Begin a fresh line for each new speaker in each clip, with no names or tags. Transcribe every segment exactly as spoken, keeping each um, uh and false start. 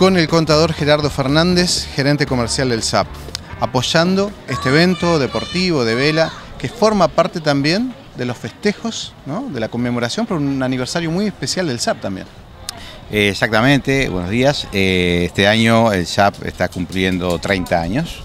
con el contador Gerardo Fernández, gerente comercial del S A P, apoyando este evento deportivo de vela que forma parte también de los festejos, ¿no?, de la conmemoración por un aniversario muy especial del S A P también.
Exactamente, buenos días. Este año el S A P está cumpliendo treinta años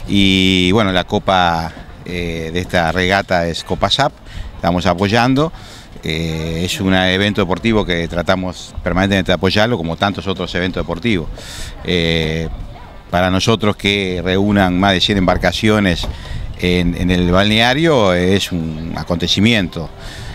y bueno, la copa de esta regata es Copa S A P, estamos apoyando. Eh, es un evento deportivo que tratamos permanentemente de apoyarlo, como tantos otros eventos deportivos. Eh, para nosotros, que reúnan más de cien embarcaciones en, en el balneario, es un acontecimiento,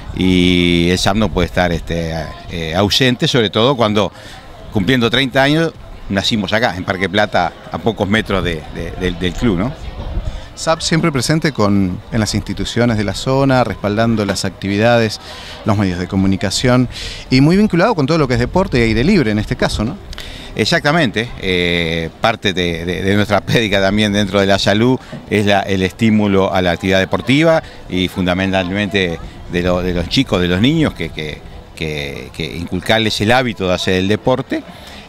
y el S A P no puede estar este, eh, ausente, sobre todo cuando, cumpliendo treinta años, nacimos acá, en Parque Plata, a pocos metros de, de, de, del club, ¿no?
S A P siempre presente con, en las instituciones de la zona, respaldando las actividades, los medios de comunicación y muy vinculado con todo lo que es deporte y aire libre en este caso, ¿no?
Exactamente, eh, parte de, de, de nuestra prédica también dentro de la salud es la, el estímulo a la actividad deportiva y fundamentalmente de, lo, de los chicos, de los niños, que, que, que, que inculcarles el hábito de hacer el deporte.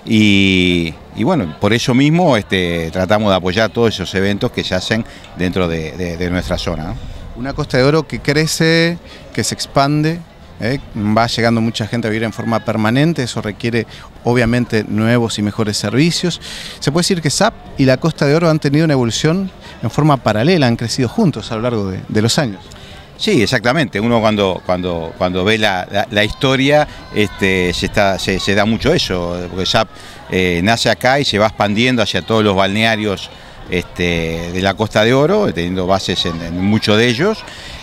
Y, y bueno, por eso mismo este, tratamos de apoyar todos esos eventos que se hacen dentro de, de, de nuestra zona, ¿no?
Una Costa de Oro que crece, que se expande, ¿eh? Va llegando mucha gente a vivir en forma permanente, eso requiere obviamente nuevos y mejores servicios. Se puede decir que S A P y la Costa de Oro han tenido una evolución en forma paralela, han crecido juntos a lo largo de, de los años.
Sí, exactamente. Uno cuando, cuando, cuando ve la, la, la historia este, se, está, se, se da mucho eso, porque S A P eh, nace acá y se va expandiendo hacia todos los balnearios este, de la Costa de Oro, teniendo bases en, en muchos de ellos,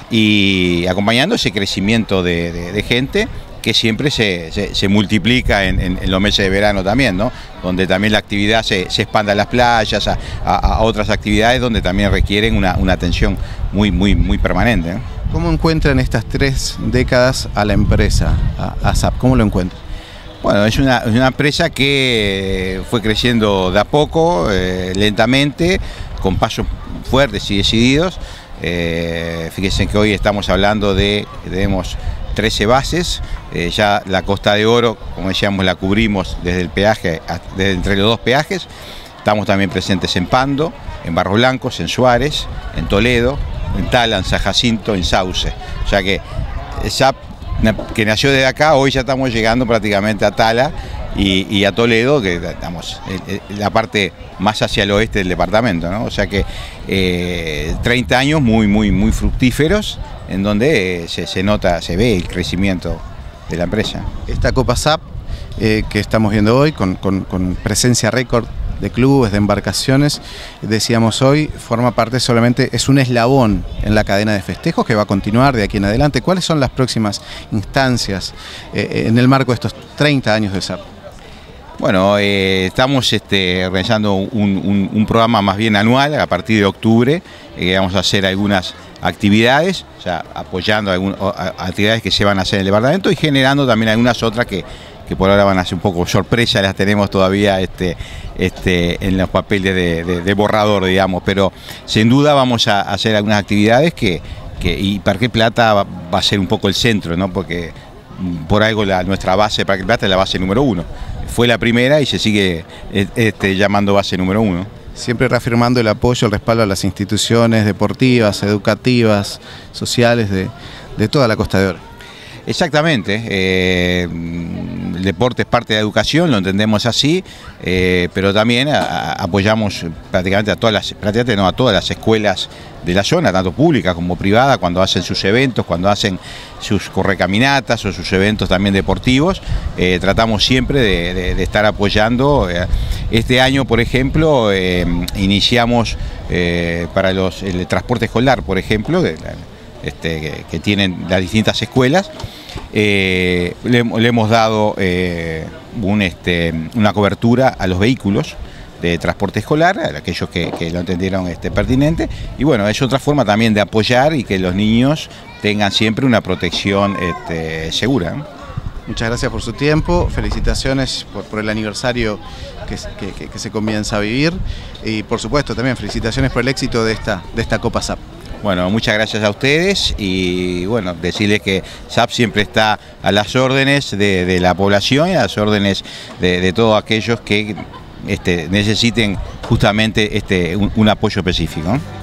y acompañando ese crecimiento de, de, de gente que siempre se, se, se multiplica en, en, en los meses de verano también, ¿no?, donde también la actividad se, se expande a las playas, a, a, a otras actividades donde también requieren una, una atención muy, muy, muy permanente, ¿no?
¿Cómo encuentran estas tres décadas a la empresa, a, a S A P? ¿Cómo lo encuentran?
Bueno, es una, es una empresa que fue creciendo de a poco, eh, lentamente, con pasos fuertes y decididos. Eh, fíjense que hoy estamos hablando de, tenemos trece bases, eh, ya la Costa de Oro, como decíamos, la cubrimos desde el peaje, desde entre los dos peajes. Estamos también presentes en Pando, en Barros Blancos, en Suárez, en Toledo, en Tala, en San Jacinto, en Sauce. O sea que S A P, que nació desde acá, hoy ya estamos llegando prácticamente a Tala y, y a Toledo, que estamos en la parte más hacia el oeste del departamento, ¿no? O sea que eh, treinta años muy, muy, muy fructíferos, en donde se, se nota, se ve el crecimiento de la empresa.
Esta Copa S A P eh, que estamos viendo hoy, con, con, con presencia récord de clubes, de embarcaciones, decíamos hoy, forma parte solamente, es un eslabón en la cadena de festejos que va a continuar de aquí en adelante. ¿Cuáles son las próximas instancias eh, en el marco de estos treinta años de S A P?
Bueno, eh, estamos este, realizando un, un, un programa más bien anual a partir de octubre, eh, vamos a hacer algunas actividades, o sea, apoyando algún, actividades que se van a hacer en el departamento y generando también algunas otras que que por ahora van a ser un poco sorpresa, las tenemos todavía este, este, en los papeles de, de, de borrador, digamos, pero sin duda vamos a hacer algunas actividades que, que y Parque Plata va, va a ser un poco el centro, ¿no?, porque por algo la, nuestra base de Parque Plata es la base número uno, fue la primera y se sigue este, llamando base número uno.
Siempre reafirmando el apoyo, el respaldo a las instituciones deportivas, educativas, sociales de, de toda la Costa de Oro.
Exactamente, eh, el deporte es parte de la educación, lo entendemos así, eh, pero también a, a, apoyamos prácticamente a todas las, prácticamente no, a todas las escuelas de la zona, tanto públicas como privadas, cuando hacen sus eventos, cuando hacen sus correcaminatas o sus eventos también deportivos, eh, tratamos siempre de, de, de estar apoyando. Este año, por ejemplo, eh, iniciamos eh, para los, el transporte escolar, por ejemplo, de la, Este, que, que tienen las distintas escuelas, eh, le, le hemos dado eh, un, este, una cobertura a los vehículos de transporte escolar, a aquellos que, que lo entendieron este, pertinente, y bueno, es otra forma también de apoyar y que los niños tengan siempre una protección este, segura, ¿no?
Muchas gracias por su tiempo, felicitaciones por, por el aniversario que, que, que se comienza a vivir y por supuesto también felicitaciones por el éxito de esta, de esta Copa S A P.
Bueno, muchas gracias a ustedes y bueno, decirles que S A P siempre está a las órdenes de, de la población y a las órdenes de, de todos aquellos que este, necesiten justamente este, un, un apoyo específico.